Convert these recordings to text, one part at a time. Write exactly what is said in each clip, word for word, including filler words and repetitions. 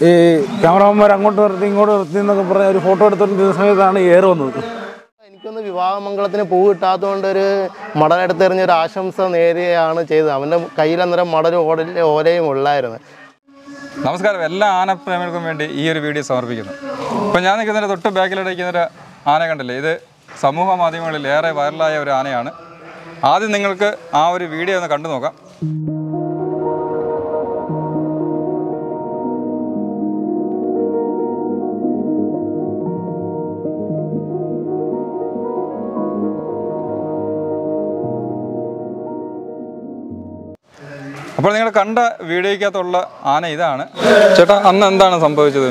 ഈ ക്യാമറമാന്മാർ അങ്ങോട്ട് നിർത്തി ഇങ്ങോട്ട് നിർത്തി എന്നൊക്കെ പറഞ്ഞ ഒരു ഫോട്ടോ എടുത്തോണ്ടിരുന്ന സമയത്താണ് ഏറ് വന്നത്. എനിക്കൊന്ന് വിവാഹമംഗളത്തിന് പൂ കിട്ടാത്തതുകൊണ്ട് ഒരു മടലെടുത്തെറിഞ്ഞ ഒരു ആശംസ നേരെയാണ് ചെയ്തത്. അവൻ്റെ കയ്യിൽ അന്നേരം മടലും ഓട ഓലയും ഉള്ളായിരുന്നു. നമസ്കാരം, എല്ലാ ആനപ്രേമികൾക്കും വേണ്ടി ഈ ഒരു വീഡിയോ സമർപ്പിക്കുന്നു. ഇപ്പം ഞാൻ നിൽക്കുന്നതിൻ്റെ തൊട്ട് ബാക്കിലിരിക്കുന്നൊരു ആന കണ്ടില്ലേ, ഇത് സമൂഹ മാധ്യമങ്ങളിൽ ഏറെ വൈറലായ ഒരു ആനയാണ്. ആദ്യം നിങ്ങൾക്ക് ആ ഒരു വീഡിയോ ഒന്ന് കണ്ടു നോക്കാം. അപ്പോൾ നിങ്ങൾ കണ്ട വീഡിയോയ്ക്കകത്തുള്ള ആന ഇതാണ്. ചേട്ടാ, അന്ന് എന്താണ് സംഭവിച്ചത്?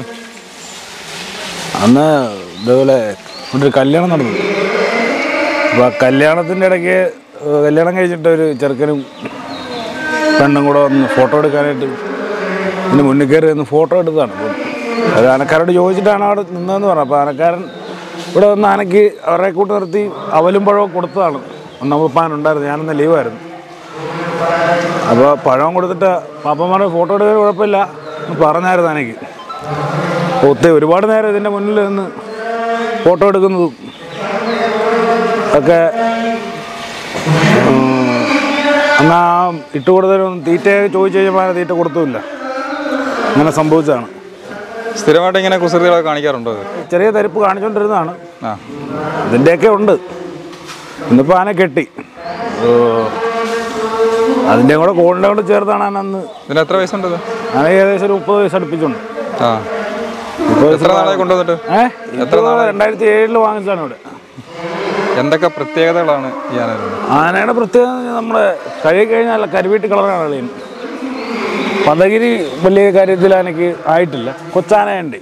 അന്ന് ഇതുപോലെ ഒരു കല്യാണം നടന്നു. അപ്പോൾ ആ കല്യാണത്തിൻ്റെ ഇടയ്ക്ക് കല്യാണം കഴിഞ്ഞിട്ട് ഒരു ചെറുക്കനും പെണ്ണും കൂടെ വന്ന് ഫോട്ടോ എടുക്കാനായിട്ട് ഇതിന് മുന്നിൽ കയറി ഒന്ന് ഫോട്ടോ എടുത്തതാണ്. അപ്പോൾ അത് ആനക്കാരോട് ചോദിച്ചിട്ടാണ് അവിടെ നിന്നതെന്ന് പറഞ്ഞു. അപ്പോൾ ആനക്കാരൻ ഇവിടെ വന്ന് ആനയ്ക്ക് അവരെ കൂട്ട് നിർത്തി അവലും പഴവും കൊടുത്തതാണ്. നമ്മൾ പാനുണ്ടായിരുന്നു, ഞാനൊന്ന് ലീവായിരുന്നു. അപ്പോൾ പഴം കൊടുത്തിട്ട് പാപ്പന്മാരുടെ ഫോട്ടോ എടുക്കാൻ കുഴപ്പമില്ല എന്ന് പറഞ്ഞായിരുന്നു ആനയ്ക്ക്. ഒത്തിരി ഒരുപാട് നേരം ഇതിൻ്റെ മുന്നിൽ നിന്ന് ഫോട്ടോ എടുക്കുന്നതും ഒക്കെ എന്നാൽ ഇട്ട് കൊടുത്തതിനും തീറ്റ ചോദിച്ചു കഴിഞ്ഞപ്പോൾ തീറ്റ കൊടുത്തുമില്ല. അങ്ങനെ സംഭവിച്ചതാണ്. സ്ഥിരമായിട്ട് ഇങ്ങനെ കുസൃതികളൊക്കെ കാണിക്കാറുണ്ടോ? ചെറിയ തരിപ്പ് കാണിച്ചുകൊണ്ടിരുന്നതാണ്. ഇതിൻ്റെയൊക്കെ ഉണ്ട്. ഇന്നിപ്പോൾ ആന കെട്ടി. അതിൻ്റെ കൂടെ കോളിൻ്റെ കൂടെ ചേർത്താണ് ആന അന്ന്. ഇതിന് എത്ര വയസ്സുണ്ട്? ആന ഏകദേശം ഒരു മുപ്പത് വയസ്സ് അടുപ്പിച്ചുണ്ട്. കൊണ്ടുവന്നിട്ട് ഏഹ് എത്ര നാളെ രണ്ടായിരത്തി ഏഴിൽ വാങ്ങിച്ചാണ് ഇവിടെ. എന്തൊക്കെ പ്രത്യേകതകളാണ് ഈ ആന? ആനയുടെ പ്രത്യേകത നമ്മുടെ കഴുകി കഴിഞ്ഞാൽ കരിവീട്ട് കളറാണ് കളിയും. പദഗിരി വലിയ കാര്യത്തിൽ ആനയ്ക്ക് ആയിട്ടില്ല, കൊച്ചാനയുണ്ട്.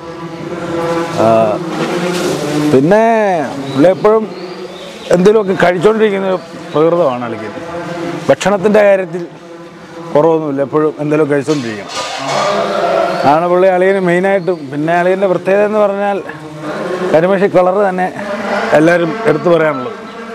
പിന്നെ പുള്ളി എപ്പോഴും എന്തെങ്കിലുമൊക്കെ കഴിച്ചുകൊണ്ടിരിക്കുന്ന പ്രകൃതമാണ് കളിക്കുന്നത്. ഭക്ഷണത്തിൻ്റെ കാര്യത്തിൽ കുറവൊന്നുമില്ല, എപ്പോഴും എന്തെങ്കിലും കഴിച്ചുകൊണ്ടിരിക്കണം. ആണ് പുള്ളി അളിയന് മെയിനായിട്ടും. പിന്നെ അളിയൻ്റെ പ്രത്യേകത എന്ന് പറഞ്ഞാൽ കരിമഷി കളറ് തന്നെ എല്ലാവരും എടുത്തു പറയാനുള്ളത്.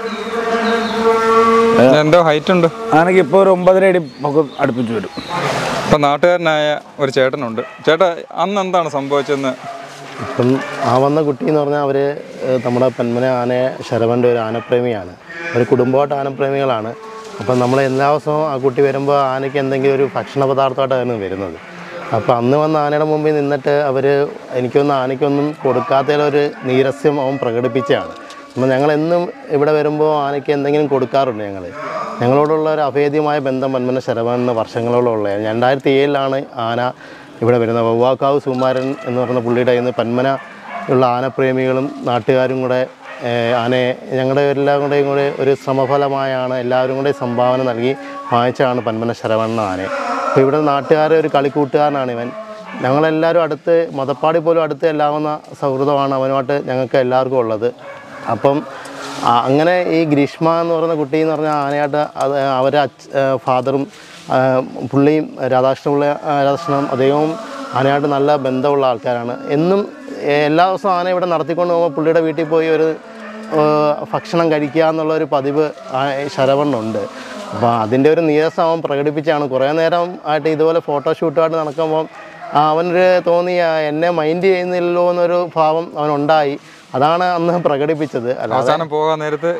എന്തോ ഹൈറ്റ് ഉണ്ട് ആനയ്ക്ക് ഇപ്പോൾ ഒരു ഒമ്പതര അടി ഒക്കെ അടുപ്പിച്ച് വരും. ഇപ്പം നാട്ടുകാരനായ ഒരു ചേട്ടനുണ്ട്. ചേട്ടാ, അന്ന് എന്താണ് സംഭവിച്ചതെന്ന്? ഇപ്പം ആ വന്ന കുട്ടി എന്ന് പറഞ്ഞാൽ അവർ നമ്മുടെ പന്മന ആന ശരവൻ്റെ ഒരു ആനപ്രേമിയാണ്. ഒരു കുടുംബമായിട്ട് ആനപ്രേമികളാണ്. അപ്പം നമ്മൾ എല്ലാ ദിവസവും ആ കുട്ടി വരുമ്പോൾ ആനയ്ക്ക് എന്തെങ്കിലും ഒരു ഭക്ഷണ പദാർത്ഥമായിട്ടാണ് വരുന്നത്. അപ്പോൾ അന്ന് വന്ന ആനയുടെ മുമ്പിൽ നിന്നിട്ട് അവർ എനിക്കൊന്നും ആനയ്ക്കൊന്നും കൊടുക്കാത്തതിലൊരു നീരസ്യം അവൻ പ്രകടിപ്പിച്ചതാണ്. അപ്പോൾ ഞങ്ങളെന്നും ഇവിടെ വരുമ്പോൾ ആനയ്ക്ക് എന്തെങ്കിലും കൊടുക്കാറുണ്ട്. ഞങ്ങൾ ഞങ്ങളോടുള്ള ഒരു അഭേദ്യമായ ബന്ധം പന്മന ശരവണിന് വർഷങ്ങളോളം ഉള്ളതാണ്. രണ്ടായിരത്തി ഏഴിലാണ് ആന ഇവിടെ വരുന്നത്. വവ്വാക്കാവ് സുകുമാരൻ എന്ന് പറയുന്ന പുള്ളിയുടെ കയ്യിൽ നിന്ന് പന്മന ഉള്ള ആനപ്രേമികളും നാട്ടുകാരും കൂടെ ആനയെ ഞങ്ങളുടെ എല്ലാം കൂടെയും കൂടെ ഒരു ശ്രമഫലമായാണ് എല്ലാവരും കൂടെ സംഭാവന നൽകി വാങ്ങിച്ചാണ് പന്മന ശരവണ്ണ ആനയെ. അപ്പോൾ ഇവിടെ നാട്ടുകാരെ ഒരു കളിക്കൂട്ടുകാരനാണ് ഇവൻ. ഞങ്ങളെല്ലാവരും അടുത്ത് മതപ്പാടി പോലും അടുത്ത് എല്ലാവുന്ന സൗഹൃദമാണ് അവനുമായിട്ട് ഞങ്ങൾക്ക് എല്ലാവർക്കും ഉള്ളത്. അപ്പം അങ്ങനെ ഈ ഗ്രീഷ്മ എന്ന് പറയുന്ന കുട്ടി എന്ന് പറഞ്ഞാൽ ആനയായിട്ട് അത് അവരെ അച്ഛ ഫാദറും പുള്ളിയും രാധാകൃഷ്ണ പുള്ളി രാധാകൃഷ്ണനും അദ്ദേഹവും ആനയായിട്ട് നല്ല ബന്ധമുള്ള ആൾക്കാരാണ്. എന്നും എല്ലാ ദിവസവും ആന ഇവിടെ നടത്തിക്കൊണ്ട് പോകുമ്പോൾ പുള്ളിയുടെ വീട്ടിൽ പോയി ഒരു ഭക്ഷണം കഴിക്കുക എന്നുള്ളൊരു പതിവ് ശരവണ്ണുണ്ട്. അപ്പോൾ അതിൻ്റെ ഒരു നീരസം അവൻ പ്രകടിപ്പിച്ചാണ്. കുറേ നേരം ആയിട്ട് ഇതുപോലെ ഫോട്ടോഷൂട്ടുമായിട്ട് നടക്കുമ്പം അവനൊരു തോന്നി എന്നെ മൈൻഡ് ചെയ്യുന്നില്ലല്ലോ എന്നൊരു ഭാവം അവനുണ്ടായി. അതാണ് അന്ന് പ്രകടിപ്പിച്ചത്. അവസാനം പോകാൻ നേരത്ത്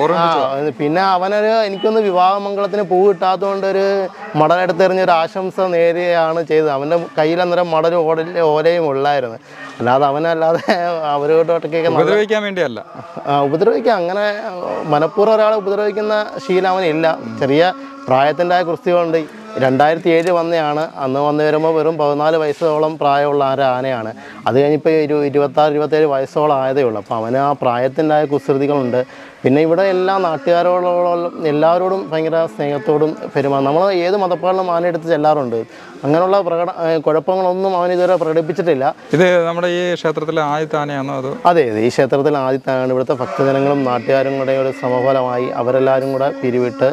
പിന്നെ അവനൊരു എനിക്കൊന്ന് വിവാഹമംഗളത്തിന് പൂ കിട്ടാത്തതുകൊണ്ട് ഒരു മടലെടുത്തെറിഞ്ഞൊരു ആശംസ നേരെയാണ് ചെയ്തത്. അവൻ്റെ കയ്യിൽ അന്നേരം മടലും ഓട ഓലയും ഉള്ളായിരുന്നു. അല്ലാതെ അവനല്ലാതെ അവരോട്ടൊക്കെ ഉപദ്രവിക്കാൻ വേണ്ടിയല്ല. ഉപദ്രവിക്കാൻ അങ്ങനെ മനഃപൂർവ്വം ഒരാളെ ഉപദ്രവിക്കുന്ന ശീലം അവനില്ല. ചെറിയ പ്രായത്തിൻ്റെതായ കുസ്തികളുണ്ട്. രണ്ടായിരത്തി ഏഴ് വന്നതാണ്. അന്ന് വന്നു വരുമ്പോൾ വെറും പതിനാല് വയസ്സോളം പ്രായമുള്ള ആ ആനയാണ്. അത് കഴിഞ്ഞിപ്പോൾ ഇരു ഇരുപത്താറ് ഇരുപത്തേഴ് വയസ്സോളം ആയതേ ഉള്ളൂ. അപ്പോൾ അവന് ആ പ്രായത്തിൻ്റെതായ കുസൃതികളുണ്ട്. പിന്നെ ഇവിടെ എല്ലാ നാട്ടുകാരോടും എല്ലാവരോടും ഭയങ്കര സ്നേഹത്തോടും പെരുമാറും. നമ്മൾ ഏത് മതപ്പാടിലും ആനയെടുത്ത് ചെല്ലാറുണ്ട്. അങ്ങനെയുള്ള പ്രകട കുഴപ്പങ്ങളൊന്നും അവൻ ഇതുവരെ പ്രകടിപ്പിച്ചിട്ടില്ല. ഇത് നമ്മുടെ ഈ ക്ഷേത്രത്തിലെ ആദ്യത്തെ ആനയാണോ അതോ? അതെ അതെ, ഈ ക്ഷേത്രത്തിലെ ആദ്യത്തെ ആനയാണ്. ഇവിടുത്തെ ഭക്തജനങ്ങളും നാട്ടുകാരും കൂടെ ഒരു സമഫലമായി അവരെല്ലാവരും കൂടെ പിരിവിട്ട്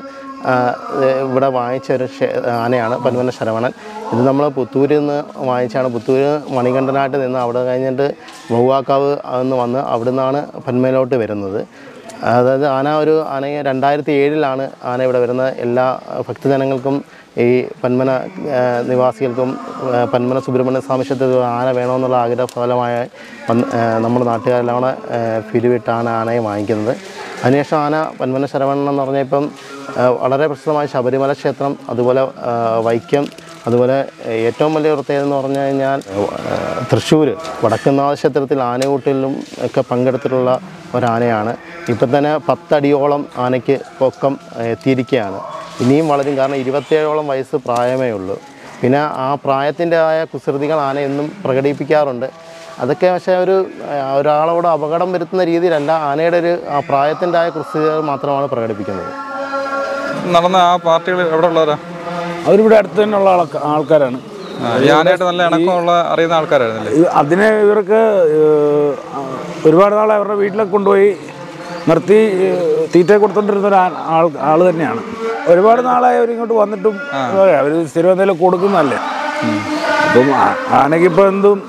ഇവിടെ വാങ്ങിച്ച ഒരു ആനയാണ് പന്മന ശരവണൻ. ഇത് നമ്മൾ പുത്തൂരിൽ നിന്ന് വാങ്ങിച്ചാണ്. പുത്തൂർ മണികണ്ഠനായിട്ട് നിന്ന് അവിടെ കഴിഞ്ഞിട്ട് വവ്വാക്കാവ് നിന്ന് വന്ന് അവിടെ നിന്നാണ് പന്മയിലോട്ട് വരുന്നത്. അതായത് ആന ഒരു ആനയെ രണ്ടായിരത്തി ഏഴിലാണ് ആന ഇവിടെ വരുന്നത്. എല്ലാ ഭക്തജനങ്ങൾക്കും ഈ പന്മന നിവാസികൾക്കും പന്മന സുബ്രഹ്മണ്യ സ്വാമി ക്ഷേത്രത്തിൽ ആന വേണമെന്നുള്ള ആഗ്രഹഫലമായ നമ്മുടെ നാട്ടുകാരെല്ലാം പിരിവിട്ടാണ് ആനയെ വാങ്ങിക്കുന്നത്. അതിനുശേഷം ആന പന്മന ശരവണൻ എന്ന് പറഞ്ഞാൽ ഇപ്പം വളരെ പ്രസിദ്ധമായ ശബരിമല ക്ഷേത്രം, അതുപോലെ വൈക്കം, അതുപോലെ ഏറ്റവും വലിയ പ്രത്യേകത എന്ന് പറഞ്ഞു കഴിഞ്ഞാൽ തൃശ്ശൂർ വടക്കുംനാഥ ക്ഷേത്രത്തിൽ ആനയൂട്ടിലും ഒക്കെ പങ്കെടുത്തിട്ടുള്ള ഒരാനയാണ്. ഇപ്പം തന്നെ പത്തടിയോളം ആനയ്ക്ക് പൊക്കം എത്തിയിരിക്കുകയാണ്. ഇനിയും വളരും, കാരണം ഇരുപത്തിയേഴോളം വയസ്സ് പ്രായമേ ഉള്ളൂ. പിന്നെ ആ പ്രായത്തിൻ്റെതായ കുസൃതികൾ ആന എന്നും പ്രകടിപ്പിക്കാറുണ്ട്. അതൊക്കെ പക്ഷേ ഒരു ഒരാളോട് അപകടം വരുത്തുന്ന രീതിയിലല്ല, ആനയുടെ ഒരു ആ പ്രായത്തിൻ്റെ ആയ കുസൃതികൾ മാത്രമാണ് പ്രകടിപ്പിക്കുന്നത്. നടന്ന ആ പാർട്ടികൾ എവിടെ ഉള്ളവരാ? അവരിവിടെ അടുത്ത് തന്നെയുള്ള ആൾക്കാരാണ്. ആനയായിട്ട് നല്ല ഇണക്കമുള്ള അറിയുന്ന ആൾക്കാരായിരുന്നല്ലേ? അതിനെ ഇവർക്ക് ഒരുപാട് നാളെ അവരുടെ വീട്ടിലൊക്കെ കൊണ്ടുപോയി നിർത്തി തീറ്റ കൊടുത്തോണ്ടിരുന്ന ഒരു ആൾ ആൾ തന്നെയാണ്. ഒരുപാട് നാളായി അവരിങ്ങോട്ട് വന്നിട്ടും അവർ സ്ഥിരം എന്തെങ്കിലും കൊടുക്കുന്നതല്ലേ. അപ്പം ആനയ്ക്കിപ്പോൾ എന്തും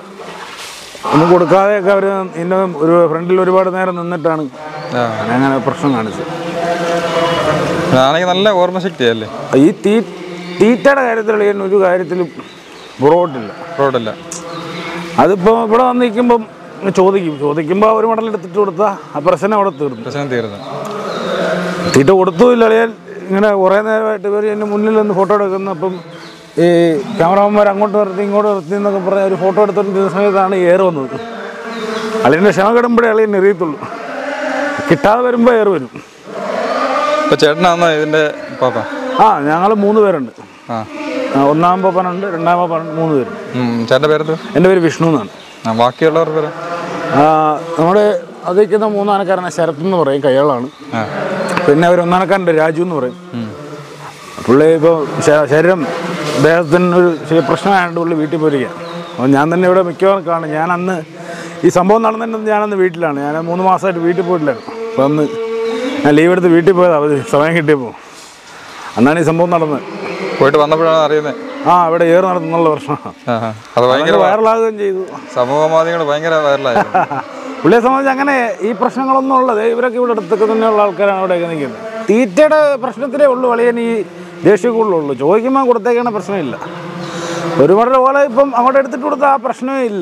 ഒന്നും കൊടുക്കാതെയൊക്കെ അവർ ഇന്ന ഒരു ഫ്രണ്ടിൽ ഒരുപാട് നേരം നിന്നിട്ടാണ് അങ്ങനെ പ്രശ്നം കാണിച്ചത്. ആനയ്ക്ക് നല്ല ഓർമ്മശക്തിയല്ലേ? ഈ തീ തീറ്റയുടെ കാര്യത്തിലുള്ള ഒരു കാര്യത്തിലും പുറകോട്ടില്ല പുറകോട്ടില്ല അതിപ്പോൾ ഇവിടെ വന്ന് നിൽക്കുമ്പം ചോദിക്കും ചോദിക്കുമ്പോൾ ഒരു മടലെടുത്തിട്ട് കൊടുത്താൽ ആ പ്രശ്നം അവിടെ തീർന്നു പ്രശ്നം തീർന്നു തീറ്റ കൊടുത്തുമില്ല. അളിയാൽ ഇങ്ങനെ കുറേ നേരമായിട്ട് ഇവർ എൻ്റെ മുന്നിൽ നിന്ന് ഫോട്ടോ എടുക്കുന്നു. അപ്പം ഈ ക്യാമറാമാർ അങ്ങോട്ട് നിർത്തി ഇങ്ങോട്ട് നിർത്തി എന്നൊക്കെ പറഞ്ഞാൽ ഒരു ഫോട്ടോ എടുത്തോണ്ടിരുന്ന സമയത്താണ് ഏറ് വന്നത്. അളിയൻ്റെ ക്ഷമ കിടുമ്പോഴേ അളിയൻ എറിയത്തുള്ളൂ. കിട്ടാതെ വരുമ്പോൾ ഏറ് വരും. ഇപ്പോൾ ചേട്ടനാണോ ഇതിൻ്റെ പാപ്പ? ആ, ഞങ്ങൾ മൂന്ന് പേരുണ്ട്. ഒന്നാം പാപ്പനുണ്ട്, രണ്ടാം പാപ്പനുണ്ട്, മൂന്ന് പേര്. ചേട്ടൻ്റെ പേരെന്ത്? എൻ്റെ പേര് വിഷ്ണു എന്നാണ്. ബാക്കിയുള്ളവർ പേര്? നമ്മുടെ അതിക്കുന്ന മൂന്നാനക്കാരനെ ശരത്ത് എന്ന് പറയും, കയ്യാളാണ്. പിന്നെ ഒരു ഒന്നാനക്കാരൻ്റെ രാജു എന്ന് പറയും. പുള്ളി ഇപ്പോൾ ശരീരം അദ്ദേഹത്തിന് ഒരു പ്രശ്നമായതുകൊണ്ട് പുള്ളി വീട്ടിൽ പോയിരിക്കുക. അപ്പോൾ ഞാൻ തന്നെ ഇവിടെ മിക്കവാറും കാണും. ഞാൻ അന്ന് ഈ സംഭവം നടന്നിട്ടുണ്ടെന്ന് ഞാനന്ന് വീട്ടിലാണ്. ഞാൻ മൂന്ന് മാസമായിട്ട് വീട്ടിൽ പോയിട്ടില്ലായിരുന്നു. അപ്പോൾ അന്ന് ഞാൻ ലീവ് എടുത്ത് വീട്ടിൽ പോയത് അവധി സമയം കിട്ടിയപ്പോൾ അന്നാണ് ഈ സംഭവം നടന്നത്. പോയിട്ട് വന്നപ്പോഴാണ് അറിയുന്നത് ആ ഇവിടെ ഏറ് നടത്തുന്നുള്ള പ്രശ്നമാണ്. അത് ഭയങ്കര വൈറലാകുകയും ചെയ്തു. സമൂഹ മാധ്യമങ്ങൾ ഭയങ്കര വൈറലായി. പുള്ളിയെ സംബന്ധിച്ച് അങ്ങനെ ഈ പ്രശ്നങ്ങളൊന്നും ഉള്ളത് ഇവരൊക്കെ ഇവിടെ അടുത്തൊക്കെ തന്നെയുള്ള ആൾക്കാരാണ് അവിടെയൊക്കെ നിൽക്കുന്നത്. തീറ്റയുടെ പ്രശ്നത്തിലേ ഉള്ളൂ വളിയൻ ഈ ദേഷ്യം കൂടുതലുള്ളൂ. ചോദിക്കുമ്പോൾ കൊടുത്തേക്കണ പ്രശ്നമില്ല. ഒരുപാട് പോലെ ഇപ്പം അങ്ങോട്ട് എടുത്തിട്ട് കൊടുത്താൽ ആ പ്രശ്നമേ ഇല്ല.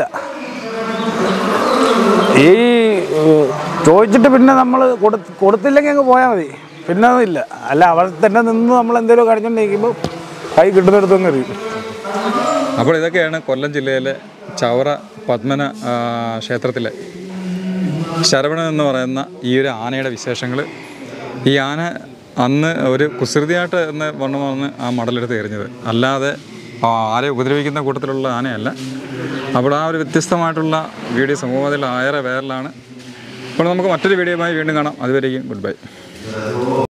ഈ ചോദിച്ചിട്ട് പിന്നെ നമ്മൾ കൊടു കൊടുത്തില്ലെങ്കിൽ അങ്ങ് പോയാൽ മതി, പിന്നെ അതില്ല. അല്ല അവിടെ തന്നെ നിന്ന് നമ്മൾ എന്തെങ്കിലും കഴിച്ചുകൊണ്ടിരിക്കുമ്പോൾ കൈ കിട്ടുന്നിടത്തൊന്നും അറിയും. അപ്പോൾ ഇതൊക്കെയാണ് കൊല്ലം ജില്ലയിലെ ചവറ പത്മന ക്ഷേത്രത്തിലെ ശരവണൻ എന്ന് പറയുന്ന ഈ ഒരു ആനയുടെ വിശേഷങ്ങൾ. ഈ ആന അന്ന് ഒരു കുസൃതിയായിട്ട് എന്ന് പറഞ്ഞു വന്ന് ആ മടലെടുത്ത് എറിഞ്ഞത്, അല്ലാതെ ആരെ ഉപദ്രവിക്കുന്ന കൂട്ടത്തിലുള്ള ആനയല്ല. അപ്പോൾ ആ ഒരു വ്യത്യസ്തമായിട്ടുള്ള വീഡിയോ സമൂഹത്തിൽ ഏറെ വൈറലാണ്. അപ്പോൾ നമുക്ക് മറ്റൊരു വീഡിയോയുമായി വീണ്ടും കാണാം. അതുവരെയും ഗുഡ് ബൈ.